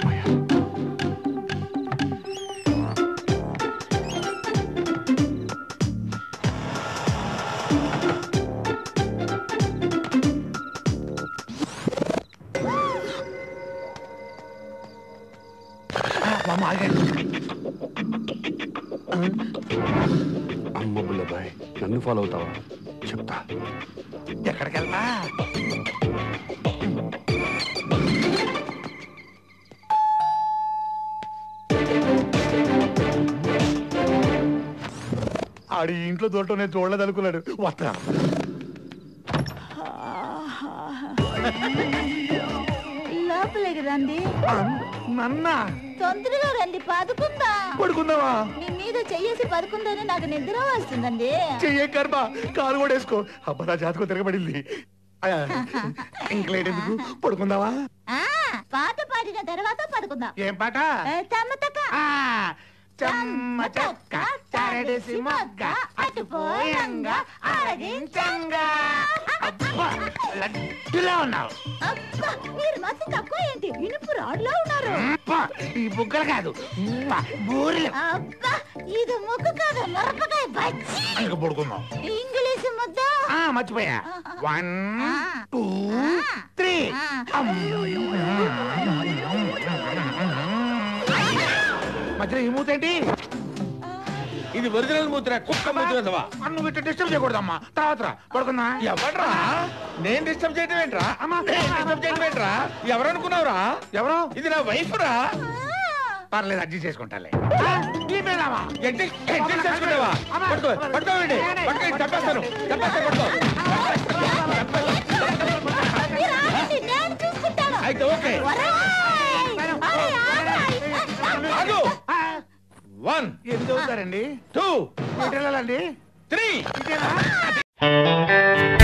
అమ్మ బుల్లబాయ్, నన్ను ఫాలో అవుతావా? చెప్తా. ఎక్కడికి వెళ్తా? ఆడి ఇంట్లో దూరటం నేను చూడలేదనుకున్నాడు. వస్తా. లోపలికి రండి. నన్నా? తొందరగా రండి, పదుకుందా. పడుకుందావా? మీ మీద చెయ్యేసి పదుకుందానే నాకు నిద్ర వస్తుందండి. చెయ్యే కర్మ, కాలు కూడా వేసుకో. అబ్బా, నా జాతకం తిరగబడింది. ఇంక లేట్ ఎందుకు? పడుకుందావా? పాట పాడిన తర్వాత పదుకుందాం. ఏం పాట? తమ్మతక్క చెమ్మ చెక్క చరడేసి మొగ్గ అటుపోయంగా ఆరగించంగా. అబ్బా, లడ్డులా ఉన్నావు. అబ్బా, మీరు మస్తు తక్కువ ఏంటి? ఇనుపు రాడ్లో ఉన్నారు. ఈ బుగ్గలు కాదు, బూరెలు. అబ్బా, ఇది ముగ్గు కాదు, మిరపకాయ బజ్జి. ఇంకా పడుకుందాం. ఇంగ్లీష్ ముద్ద మర్చిపోయా. 1 2 3. మధ్యలో ఈ మూతేంటి? ఇది ఒరిజినల్ మూత్ర, కుక్క మూత్ర. నువ్వు ఇట్లా డిస్టర్బ్ చేయకూడదమ్మా. తర్వాత పడుకుందా. ఎవడ్రా? నేను డిస్టర్బ్ చేయటం ఏంట్రా? డిస్టర్బ్ చేయటం ఏంట్రా? ఎవరు అనుకున్నావురా? ఎవరు? ఇది నా వైఫ్ రా. పర్లేదు, అడ్జస్ట్ చేసుకుంటాలే. అడ్జస్ట్ చేసుకుంటావా? పట్టుకోండి, చంపేస్తాను. అయితే ఓకే. 1 ఎన్ని చదువుతారండి? 2 వెళ్ళాలండి. 3